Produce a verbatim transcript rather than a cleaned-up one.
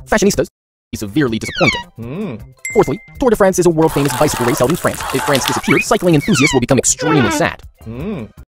Fashionistas, be severely disappointed. Mm. Fourthly, Tour de France is a world-famous bicycle race held in France. If France disappears, cycling enthusiasts will become extremely sad. Mm.